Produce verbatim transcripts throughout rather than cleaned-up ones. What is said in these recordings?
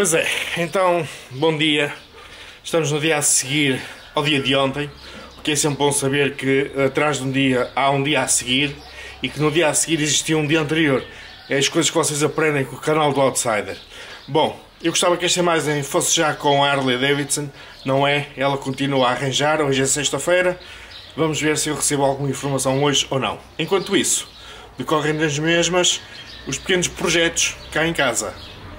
Pois é, então, bom dia. Estamos no dia a seguir ao dia de ontem, o que é sempre bom saber que atrás de um dia há um dia a seguir e que no dia a seguir existia um dia anterior. É as coisas que vocês aprendem com o canal do Outsider. Bom, eu gostava que esta imagem fosse já com a Harley Davidson, não é? Ela continua a arranjar, hoje é sexta-feira. Vamos ver se eu recebo alguma informação hoje ou não. Enquanto isso, decorrem das mesmas os pequenos projetos cá em casa.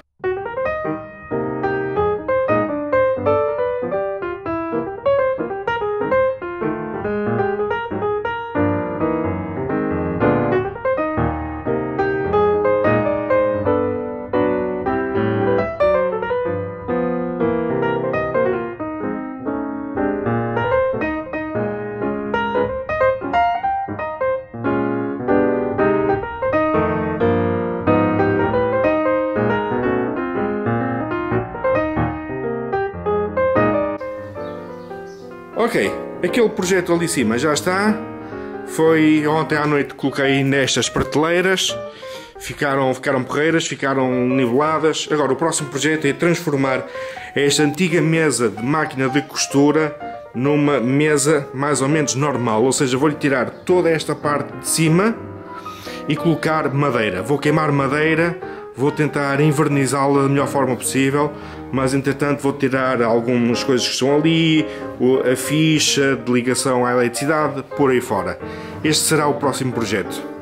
Ok, aquele projeto ali em cima já está. Foi ontem à noite que coloquei nestas prateleiras. Ficaram, ficaram porreiras, ficaram niveladas. Agora o próximo projeto é transformar esta antiga mesa de máquina de costura numa mesa mais ou menos normal. Ou seja, vou-lhe tirar toda esta parte de cima e colocar madeira. Vou queimar madeira. Vou tentar invernizá-la da melhor forma possível, mas entretanto vou tirar algumas coisas que estão ali, a ficha de ligação à eletricidade, por aí fora. Este será o próximo projeto.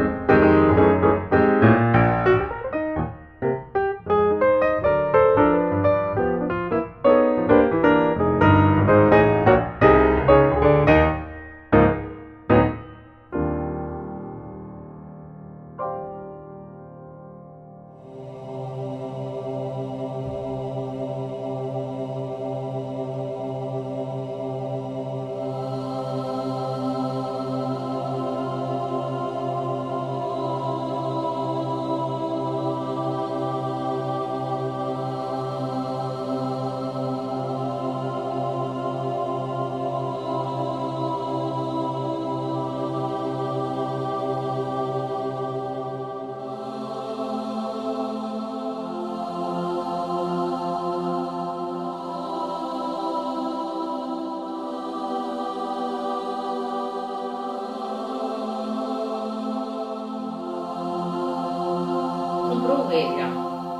Comprou velha.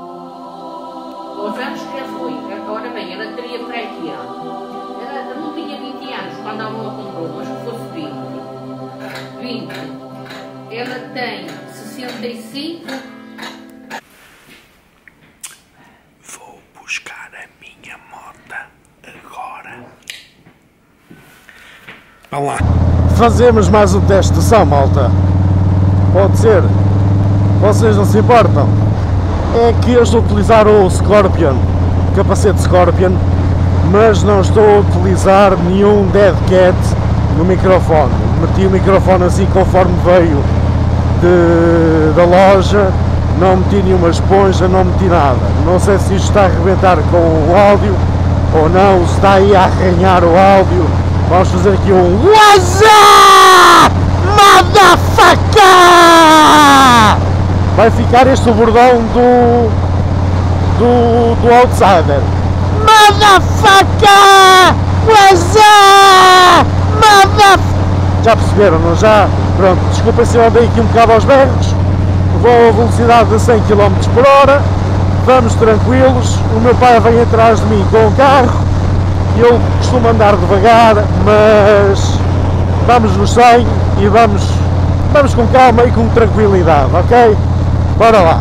Aos anos que já foi. Agora bem, ela teria para aqui. Ela não tinha vinte anos quando a mão comprou, mas que fosse vinte. vinte. Ela tem sessenta e cinco. Vou buscar a minha moto agora. Vamos lá. Fazemos mais um teste de som, malta. Pode ser. Vocês não se importam? É que eu estou a utilizar o Scorpion, capacete Scorpion, mas não estou a utilizar nenhum dead cat no microfone. Meti o microfone assim conforme veio de, da loja, não meti nenhuma esponja, não meti nada. Não sei se isto está a arrebentar com o áudio ou não, se está aí a arranhar o áudio. Vamos fazer aqui um WhatsApp, motherfucker! Vai ficar este o bordão do, do, do Outsider. Motherfucker! What's up? Motherfucker! Já perceberam, não já? Pronto, desculpem se eu andei aqui um bocado aos berros. Vou a velocidade de cem quilómetros por hora. Vamos tranquilos. O meu pai vem atrás de mim com o carro. Eu costumo andar devagar, mas vamos no cem e vamos, vamos com calma e com tranquilidade, ok? Bora lá!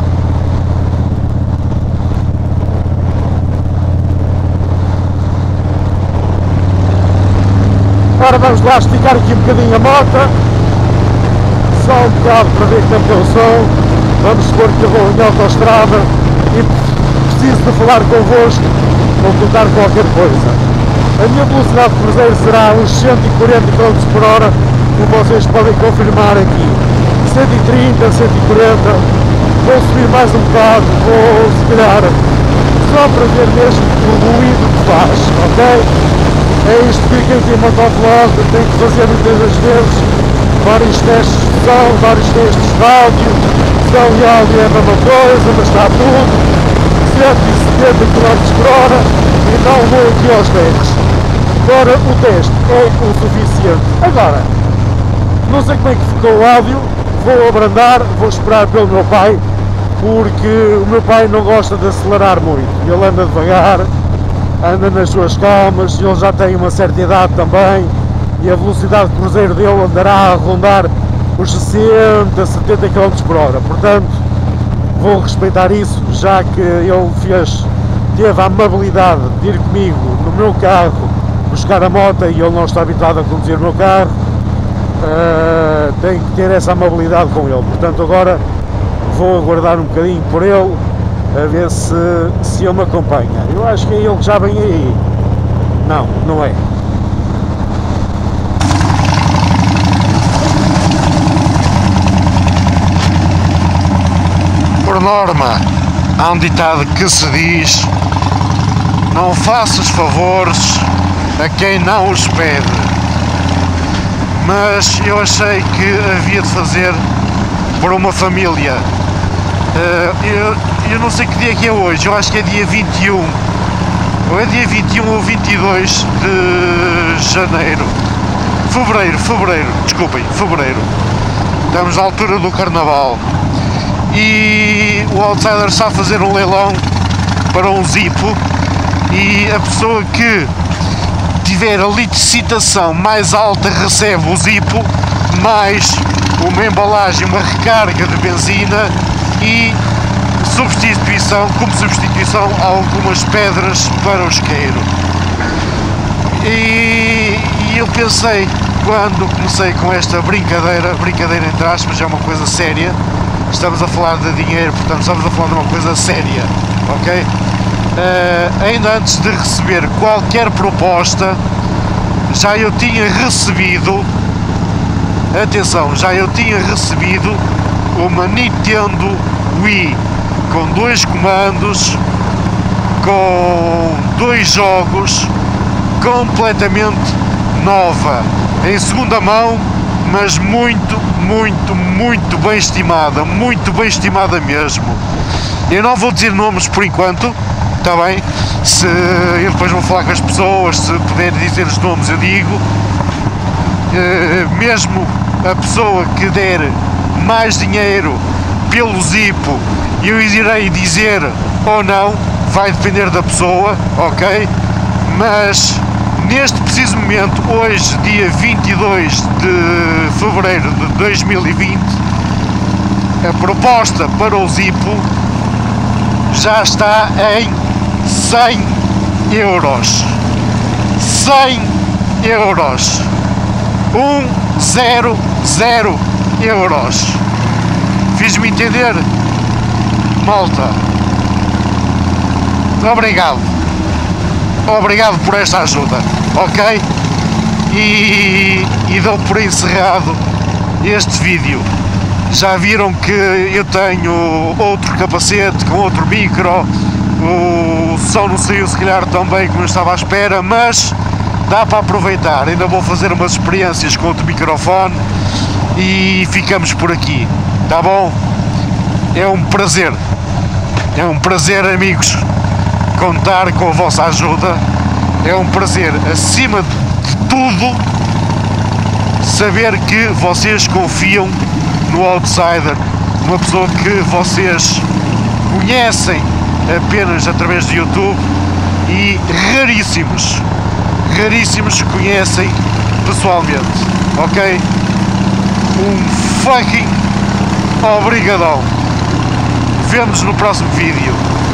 Agora vamos lá esticar aqui um bocadinho a moto, só um bocado para ver como é o som. Vamos supor que eu vou em autoestrada e preciso de falar convosco ou contar qualquer coisa. A minha velocidade de cruzeiro será uns cento e quarenta quilómetros por hora, como vocês podem confirmar aqui. cento e trinta, cento e quarenta. Vou subir mais um bocado, vou se calhar só para ver mesmo o ruído que faz, ok? É isto que quem tem motovlog tem que fazer muitas das vezes, vários testes de som, vários testes de áudio. Som e áudio é a mesma coisa, mas está tudo. cento e setenta quilómetros por hora e não vou aqui aos berros. Agora o teste é o suficiente. Agora, não sei como é que ficou o áudio, vou abrandar, vou esperar pelo meu pai, porque o meu pai não gosta de acelerar muito, ele anda devagar, anda nas suas calmas, ele já tem uma certa idade também, e a velocidade de cruzeiro dele andará a rondar os sessenta, setenta quilómetros por hora, portanto vou respeitar isso, já que ele fez, teve a amabilidade de ir comigo no meu carro buscar a moto e ele não está habituado a conduzir o meu carro, uh, tenho que ter essa amabilidade com ele, portanto agora vou aguardar um bocadinho por ele, a ver se, se ele me acompanha. Eu acho que é ele que já vem aí. Não, não é. Por norma, há um ditado que se diz: não faças favores a quem não os pede. Mas eu achei que havia de fazer por uma família. Uh, eu, eu não sei que dia que é hoje, eu acho que é dia vinte e um, ou é dia vinte e um ou vinte e dois de janeiro, fevereiro, fevereiro, desculpem, fevereiro, estamos na altura do Carnaval e o Outsider está a fazer um leilão para um Zippo e a pessoa que tiver a licitação mais alta recebe o Zippo, mais uma embalagem, uma recarga de benzina e substituição, como substituição a algumas pedras para o isqueiro. E, e eu pensei, quando comecei com esta brincadeira, brincadeira entre aspas, é uma coisa séria, estamos a falar de dinheiro, portanto estamos a falar de uma coisa séria, ok? Uh, ainda antes de receber qualquer proposta, já eu tinha recebido, atenção, já eu tinha recebido uma Nintendo Wii com dois comandos, com dois jogos, completamente nova, em segunda mão, mas muito, muito, muito bem estimada, muito bem estimada mesmo. Eu não vou dizer nomes por enquanto, está bem? Se eu depois vou falar com as pessoas, se puder dizer os nomes eu digo. Uh, mesmo a pessoa que der mais dinheiro pelo Zippo, eu irei dizer ou não, vai depender da pessoa, ok? Mas neste preciso momento, hoje, dia vinte e dois de fevereiro de dois mil e vinte, a proposta para o Zippo já está em cem euros. cem euros. cem euros. Fiz-me entender? Malta, obrigado. Obrigado por esta ajuda, ok? E, e dou por encerrado este vídeo. Já viram que eu tenho outro capacete com outro micro, o som não saiu se calhar tão bem como eu estava à espera, mas dá para aproveitar. Ainda vou fazer umas experiências com outro microfone e ficamos por aqui, tá bom? É um prazer, é um prazer, amigos, contar com a vossa ajuda. É um prazer, acima de tudo, saber que vocês confiam no Outsider, uma pessoa que vocês conhecem apenas através do YouTube e raríssimos, raríssimos conhecem pessoalmente, ok? Um fucking obrigadão. Vemo-nos no próximo vídeo.